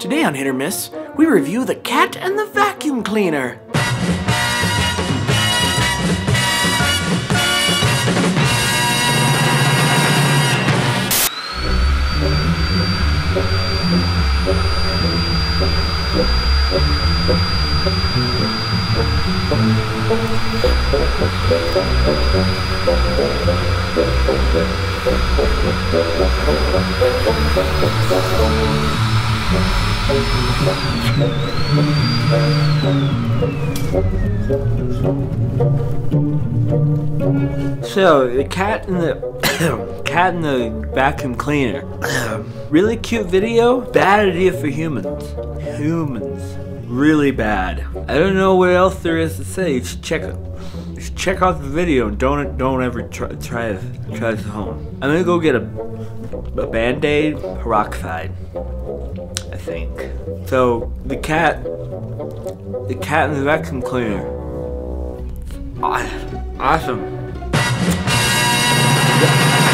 Today on Hit or Miss, we review The Cat and the Vacuum Cleaner. So, the cat and the vacuum cleaner. Really cute video. Bad idea for humans. Really bad. I don't know what else there is to say. You should check out the video and don't ever try this at home. I'm gonna go get a Band-Aid, peroxide, I think. So the cat and the vacuum cleaner. Awesome.